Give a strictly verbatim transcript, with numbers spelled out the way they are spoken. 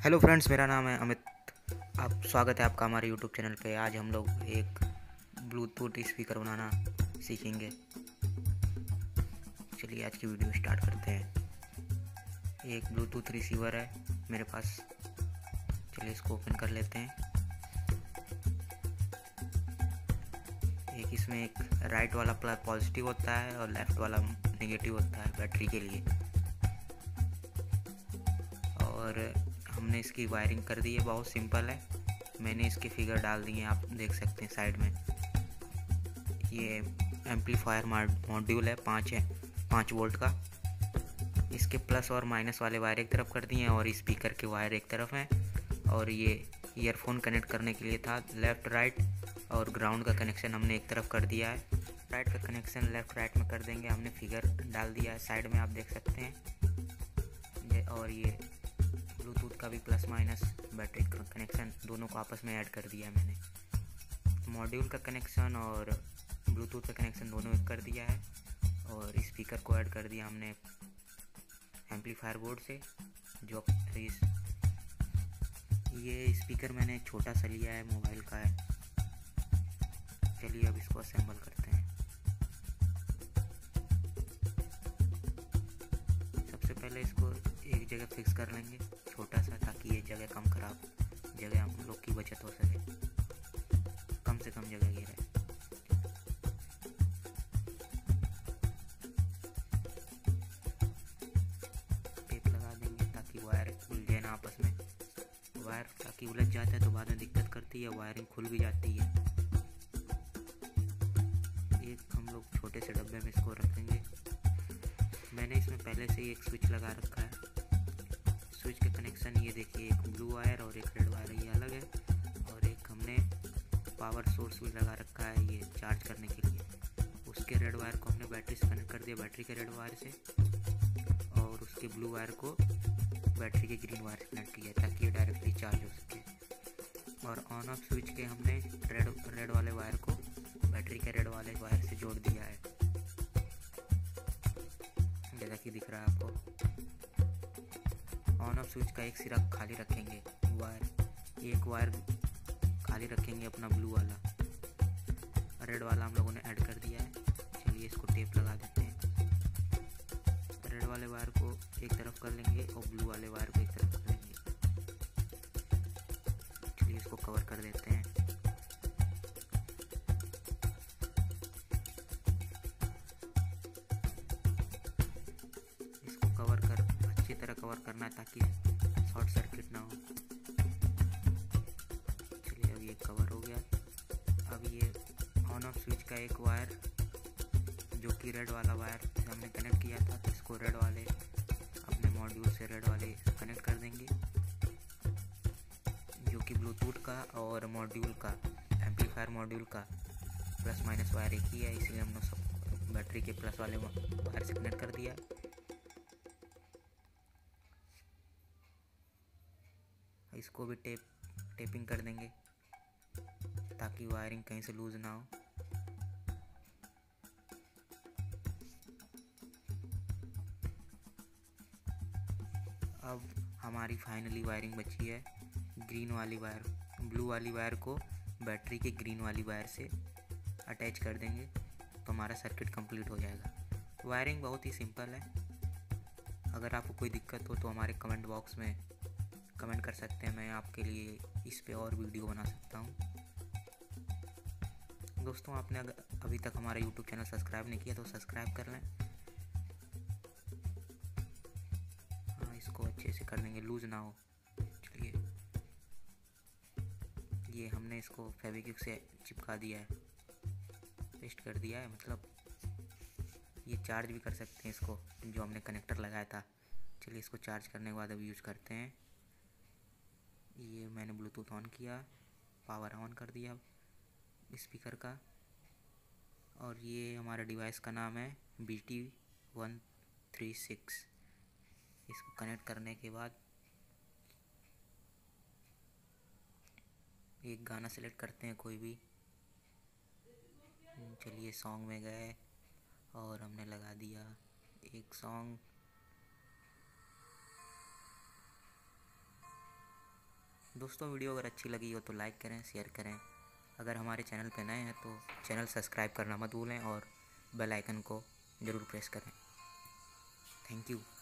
Hello friends, मेरा नाम है अमित। आप स्वागत है आपका हमारे यूट्यूब चैनल पे। आज हम लोग एक ब्लूटूथ स्पीकर बनाना सीखेंगे। चलिए आज की वीडियो स्टार्ट करते हैं। एक ब्लूटूथ रिसीवर है मेरे पास। चलिए इसको ओपन कर लेते हैं। एक इसमें एक राइट वाला प्लग पॉजिटिव होता है और लेफ़्ट वाला नेगेटिव होता है बैटरी के लिए। और हमने इसकी वायरिंग कर दी है, बहुत सिंपल है। मैंने इसके फिगर डाल दिए हैं, आप देख सकते हैं साइड में। ये एम्पलीफायर मॉड्यूल है, पाँच है पाँच वोल्ट का। इसके प्लस और माइनस वाले वायर एक तरफ कर दिए हैं और स्पीकर के वायर एक तरफ हैं। और ये ईयरफोन कनेक्ट करने के लिए था, लेफ़्ट राइट। और ग्राउंड का कनेक्शन हमने एक तरफ कर दिया है। राइट का कनेक्शन लेफ़्ट राइट में कर देंगे। हमने फिगर डाल दिया है, साइड में आप देख सकते हैं ये। और ये ब्लूटूथ का भी प्लस माइनस बैटरी कनेक्शन दोनों को आपस में ऐड कर दिया है मैंने। मॉड्यूल का कनेक्शन और ब्लूटूथ का कनेक्शन दोनों एक कर दिया है। और स्पीकर को ऐड कर दिया हमने एम्पलीफायर बोर्ड से। जो इस ये स्पीकर मैंने छोटा सा लिया है, मोबाइल का है। चलिए अब इसको असेंबल करते हैं। सबसे पहले इसको एक जगह फिक्स कर लेंगे, छोटा सा, ताकि ये जगह कम खराब जगह हम लोग की बचत हो सके, कम से कम जगह ये रहे। टेप लगा देंगे ताकि वायर उलझे ना आपस में। वायर ताकि उलझ जाता है तो बाद में दिक्कत करती है, वायरिंग खुल भी जाती है। एक हम लोग छोटे से डब्बे में इसको रखेंगे। मैंने इसमें पहले से ही एक स्विच लगा रखा है। स्विच के कनेक्शन ये देखिए, एक ब्लू वायर और एक रेड वायर, ये अलग है। और एक हमने पावर सोर्स भी लगा रखा है ये चार्ज करने के लिए। उसके रेड वायर को हमने बैटरी से कनेक्ट कर दिया, बैटरी के रेड वायर से। और उसके ब्लू वायर को बैटरी के ग्रीन वायर से कनेक्ट किया ताकि ये डायरेक्टली चार्ज हो सके। और ऑन ऑफ स्विच के हमने रेड रेड वाले वायर को बैटरी के रेड वाले वायर से जोड़ दिया है, जैसा कि दिख रहा है आपको। ऑन ऑफ स्विच का एक सिरा खाली रखेंगे, वायर एक वायर खाली रखेंगे अपना ब्लू वाला। रेड वाला हम लोगों ने ऐड कर दिया है। चलिए इसको टेप लगा देते हैं। रेड वाले वायर को एक तरफ कर लेंगे और ब्लू वाले वायर को एक तरफ कर लेंगे। चलिए इसको कवर कर देते हैं। इसको कवर कर अच्छी तरह कवर करना है ताकि शॉर्ट सर्किट ना हो। चलिए अब ये कवर हो गया। अब ये ऑन ऑफ स्विच का एक वायर जो कि रेड वाला वायर से हमने कनेक्ट किया था, तो इसको रेड वाले अपने मॉड्यूल से रेड वाले कनेक्ट कर देंगे, जो कि ब्लूटूथ का और मॉड्यूल का एम्पलीफायर मॉड्यूल का प्लस माइनस वायर एक ही है, इसलिए हमने सब बैटरी के प्लस वाले वायर से कनेक्ट कर दिया। इसको भी टेप टेपिंग कर देंगे ताकि वायरिंग कहीं से लूज ना हो। अब हमारी फाइनली वायरिंग बची है। ग्रीन वाली वायर ब्लू वाली वायर को बैटरी के ग्रीन वाली वायर से अटैच कर देंगे तो हमारा सर्किट कंप्लीट हो जाएगा। वायरिंग बहुत ही सिंपल है। अगर आपको कोई दिक्कत हो तो हमारे कमेंट बॉक्स में कमेंट कर सकते हैं, मैं आपके लिए इस पे और वीडियो बना सकता हूँ। दोस्तों, आपने अगर अभी तक हमारा यूट्यूब चैनल सब्सक्राइब नहीं किया तो सब्सक्राइब कर लें। हाँ, इसको अच्छे से कर देंगे, लूज ना हो। चलिए ये हमने इसको फेविक्विक से चिपका दिया है, पेस्ट कर दिया है। मतलब ये चार्ज भी कर सकते हैं इसको, जो हमने कनेक्टर लगाया था। चलिए इसको चार्ज करने के बाद अब यूज करते हैं। ये मैंने ब्लूटूथ ऑन किया, पावर ऑन कर दिया स्पीकर का। और ये हमारे डिवाइस का नाम है B T one three six. इसको कनेक्ट करने के बाद एक गाना सेलेक्ट करते हैं कोई भी। चलिए सॉन्ग में गए और हमने लगा दिया एक सॉन्ग। दोस्तों वीडियो अगर अच्छी लगी हो तो लाइक करें, शेयर करें। अगर हमारे चैनल पर नए हैं तो चैनल सब्सक्राइब करना मत भूलें और बेल आइकन को ज़रूर प्रेस करें। Thank you.